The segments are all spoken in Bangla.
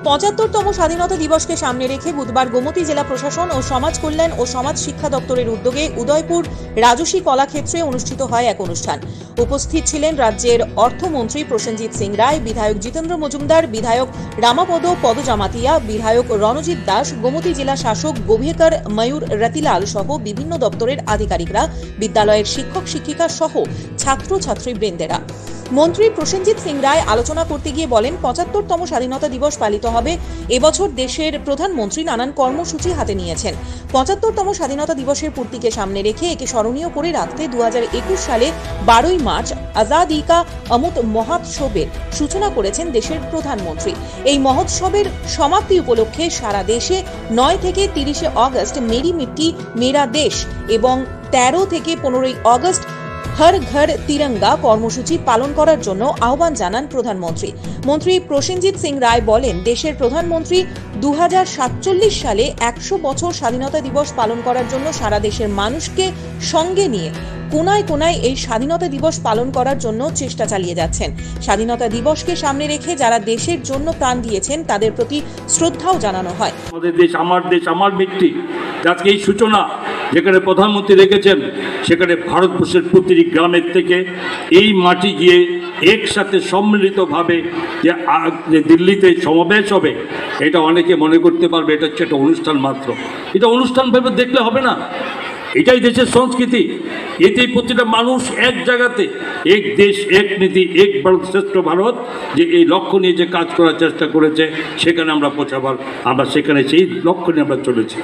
৭৫তম স্বাধীনতা দিবসকে সামনে রেখে বুধবার গোমতী জেলা প্রশাসন ও সমাজ কল্যাণ ও সমাজ শিক্ষা দপ্তরের উদ্যোগে উদয়পুর রাজসী কলাক্ষেত্রে অনুষ্ঠিত হয় এক অনুষ্ঠান। উপস্থিত ছিলেন রাজ্যের অর্থমন্ত্রী প্রসেনজিৎ সিং রায়, বিধায়ক জিতেন্দ্র মজুমদার, বিধায়ক রামাপদ পদজামাতিয়া, বিধায়ক রণজিৎ দাস, গোমতী জেলা শাসক গোভেকর ময়ূর রতিলাল সহ বিভিন্ন দপ্তরের আধিকারিকরা, বিদ্যালয়ের শিক্ষক শিক্ষিকা সহ ছাত্রছাত্রীবৃন্দেরা। মন্ত্রী প্রসেনজিৎ সিং রায় আলোচনা করতে গিয়ে বলেন, ৭৫তম স্বাধীনতা দিবস পালিত হবে। এবছর দেশের প্রধানমন্ত্রী নানান কর্মসূচি হাতে নিয়েছেন। ৭৫তম স্বাধীনতা দিবসের পূর্তিকে সামনে রেখে একে স্মরণীয় করে রাখতে ২০২১ সালে ১২ই মার্চ আজাদী কা অমৃত মহোৎসবের সূচনা করেছেন দেশের প্রধানমন্ত্রী। এই মহোৎসবের সমাপ্তি উপলক্ষে সারা দেশে ৯ থেকে ৩০ অগস্ট মেরি মিট্টি মেরা দেশ এবং ১৩ থেকে ১৫ই অগস্ট হর ঘর তিরঙ্গা কর্মসূচি পালন করার জন্য আহ্বান জানান প্রধানমন্ত্রী। মন্ত্রী প্রসেনজিৎ সিং রায় বলেন, দেশের প্রধানমন্ত্রী ২০৪৭ সালে ১০০ বছর স্বাধীনতা দিবস পালন করার জন্য সারা দেশের মানুষকে সঙ্গে নিয়ে কোনায় কোনায় এই স্বাধীনতা দিবস পালন করার জন্য চেষ্টা চালিয়ে যাচ্ছেন। স্বাধীনতা দিবসকে সামনে রেখে যারা দেশের জন্য প্রাণ দিয়েছেন তাদের প্রতি শ্রদ্ধাও জানানো হয়। আমাদের দেশ আমার মিট্টি, আজকে এই সূচনা যেখানে প্রধানমন্ত্রী রেখেছেন, সেখানে ভারতবর্ষের প্রতিটি গ্রামের থেকে এই মাটি গিয়ে একসাথে সম্মিলিতভাবে যে দিল্লিতে সমাবেশ হবে, এটা অনেকে মনে করতে পারবে এটা হচ্ছে একটা অনুষ্ঠান মাত্র। এটা অনুষ্ঠান ভেবে দেখলে হবে না, এটাই দেশের সংস্কৃতি। এতেই প্রতিটা মানুষ এক জায়গাতে, এক দেশ এক নীতি, এক ভারত শ্রেষ্ঠ ভারত, যে এই লক্ষ্য নিয়ে যে কাজ করার চেষ্টা করেছে, সেখানে আমরা পৌঁছাবার, আমরা সেখানে সেই লক্ষ্য নিয়ে আমরা চলেছি।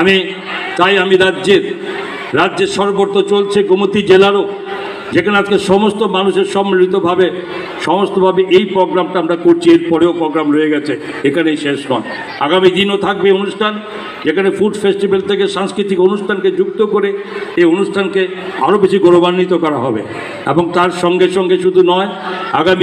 আমি রাজ্যের সর্বত্র চলছে, গোমতী জেলারও, যেখানে আজকে সমস্ত মানুষের সম্মিলিতভাবে সমস্তভাবে এই প্রোগ্রামটা আমরা করছি। এরপরেও প্রোগ্রাম রয়ে গেছে, এখানেই শেষ নয়। আগামী দিনও থাকবে অনুষ্ঠান, যেখানে ফুড ফেস্টিভ্যাল থেকে সাংস্কৃতিক অনুষ্ঠানকে যুক্ত করে এই অনুষ্ঠানকে আরও বেশি গৌরবান্বিত করা হবে। এবং তার সঙ্গে সঙ্গে শুধু নয়, আগামী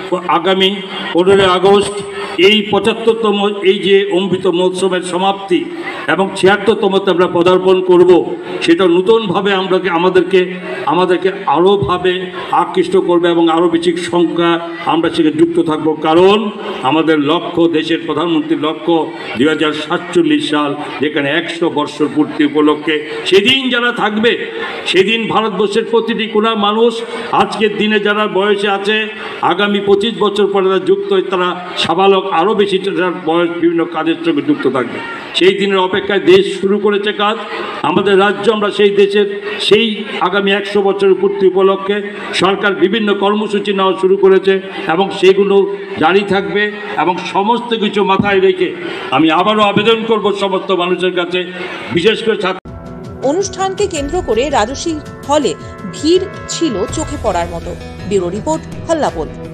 15 আগস্ট এই ৭৫তম এই যে অমৃত মহোৎসবের সমাপ্তি এবং ৭৬তমতে আমরা পদার্পণ করব, সেটা নতুনভাবে আমাদেরকে আরোভাবে আকৃষ্ট করবে এবং আরও বেশি সংখ্যা আমরা সেখানে যুক্ত থাকব। কারণ আমাদের লক্ষ্য, দেশের প্রধানমন্ত্রীর লক্ষ্য ২০৪৭ সাল, যেখানে ১০০ বর্ষর পূর্তি উপলক্ষে সেদিন যারা থাকবে, সেদিন ভারতবর্ষের প্রতিটি কোণা মানুষ আজকের দিনে যারা বয়সে আছে, আগামী ২৫ বছর পরে তারা যুক্ত হয়ে তারা সাবালক আরও বেশি বয়স বিভিন্ন কাজের সঙ্গে যুক্ত থাকবে। সেই দিনের অপেক্ষায় দেশ শুরু করেছে কাজ। আমাদের রাজ্য, আমরা সেই আগামী ১০০ বছরের পূর্তি উপলক্ষে সরকার বিভিন্ন কর্মসূচি নেওয়া শুরু করেছে এবং সেগুলো জারি থাকবে। এবং সমস্ত কিছু মাথায় রেখে আমি আবারও আবেদন করব সমস্ত মানুষের কাছে, বিশেষ করে অনুষ্ঠানকে কেন্দ্র করে রাজসী হলে ভিড় ছিল চোখে পড়ার মতো। Bureau report, হাল্লাপোল।